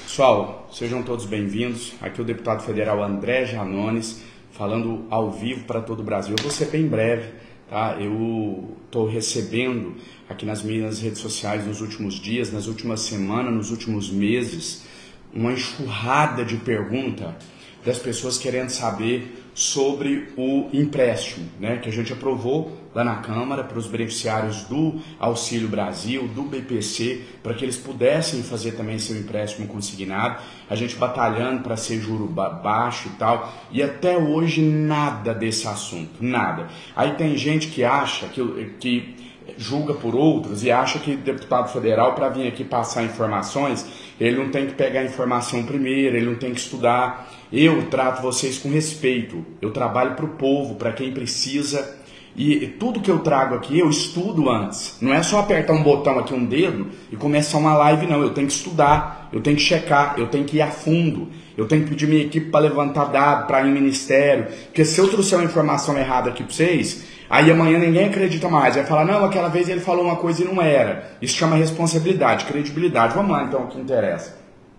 Pessoal, sejam todos bem-vindos. Aqui é o deputado federal André Janones, falando ao vivo para todo o Brasil. Eu vou ser bem breve, tá? Eu estou recebendo aqui nas minhas redes sociais nos últimos dias, nas últimas semanas, nos últimos meses, uma enxurrada de perguntas das pessoas querendo saber sobre o empréstimo, né, que a gente aprovou lá na Câmara para os beneficiários do Auxílio Brasil, do BPC, para que eles pudessem fazer também seu empréstimo consignado, a gente batalhando para ser juro baixo e tal, e até hoje nada desse assunto, nada. Aí tem gente que acha, que julga por outros e acha que deputado federal, para vir aqui passar informações, ele não tem que pegar a informação primeiro, ele não tem que estudar. Eu trato vocês com respeito, eu trabalho para o povo, para quem precisa, e tudo que eu trago aqui eu estudo antes. Não é só apertar um botão aqui, um dedo, e começar uma live, não. Eu tenho que estudar, eu tenho que checar, eu tenho que ir a fundo, eu tenho que pedir minha equipe para levantar dado, para ir em ministério, porque se eu trouxer uma informação errada aqui para vocês, aí amanhã ninguém acredita mais, vai falar, não, aquela vez ele falou uma coisa e não era. Isso chama responsabilidade, credibilidade. Vamos lá então, o que interessa.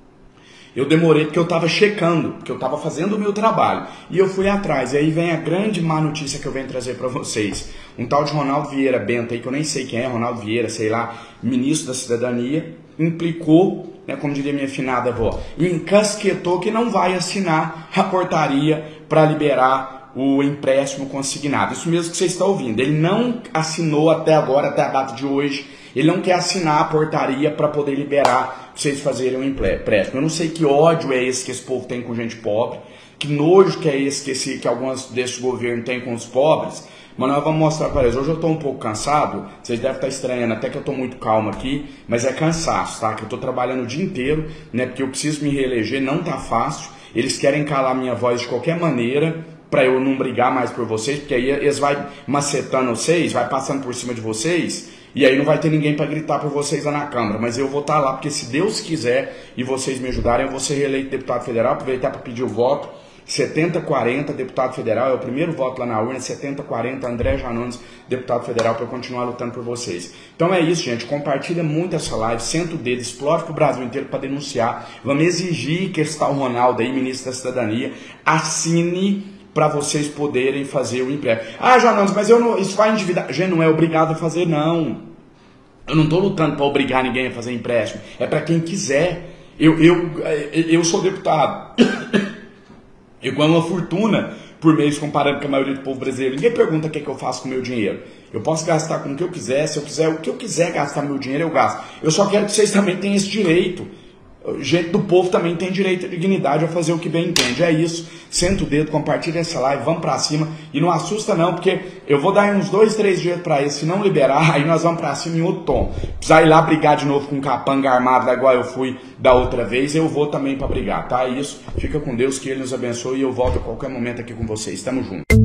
Eu demorei porque eu estava checando, porque eu estava fazendo o meu trabalho. E eu fui atrás. E aí vem a grande má notícia que eu venho trazer para vocês. Um tal de Ronaldo Vieira Bento aí, que eu nem sei quem é, Ronaldo Vieira, sei lá, ministro da Cidadania, implicou, né, como diria minha finada avó, encasquetou que não vai assinar a portaria para liberar o empréstimo consignado. Isso mesmo que você está ouvindo. Ele não assinou até agora, até a data de hoje. Ele não quer assinar a portaria para poder liberar vocês fazerem um empréstimo. Eu não sei que ódio é esse que esse povo tem com gente pobre, que nojo que é esse que alguns desses governos têm com os pobres, mas nós vamos mostrar para eles. Hoje eu estou um pouco cansado, vocês devem estar estranhando, até que eu estou muito calmo aqui, mas é cansaço, tá? Que eu estou trabalhando o dia inteiro, né? Porque eu preciso me reeleger, não tá fácil. Eles querem calar minha voz de qualquer maneira, para eu não brigar mais por vocês, porque aí eles vão macetando vocês, vai passando por cima de vocês, e aí não vai ter ninguém para gritar por vocês lá na Câmara. Mas eu vou estar lá, porque se Deus quiser e vocês me ajudarem, eu vou ser reeleito deputado federal. Aproveitar para pedir o voto, 70-40, deputado federal, é o primeiro voto lá na urna, 70-40, André Janones, deputado federal, para eu continuar lutando por vocês. Então é isso, gente, compartilha muito essa live, senta o dedo, explode para o Brasil inteiro para denunciar. Vamos exigir que esse tal Ronaldo aí, ministro da Cidadania, assine para vocês poderem fazer o empréstimo. Ah, Janones, mas eu não, isso vai endividar. Gente, não é obrigado a fazer, não. Eu não estou lutando para obrigar ninguém a fazer empréstimo. É para quem quiser. Eu sou deputado. Eu ganho uma fortuna por mês comparando com a maioria do povo brasileiro. Ninguém pergunta o que é que eu faço com o meu dinheiro. Eu posso gastar com o que eu quiser. Se eu quiser, o que eu quiser gastar meu dinheiro, eu gasto. Eu só quero que vocês também tenham esse direito. Gente do povo também tem direito à dignidade a fazer o que bem entende. É isso. Senta o dedo, compartilha essa live, vamos pra cima. E não assusta não, porque eu vou dar uns 2, 3 dias pra eles. Se não liberar, aí nós vamos pra cima em outro tom. Precisar ir lá brigar de novo com um capanga armado, igual eu fui da outra vez, eu vou também pra brigar, tá? É isso. Fica com Deus, que Ele nos abençoe e eu volto a qualquer momento aqui com vocês. Tamo junto.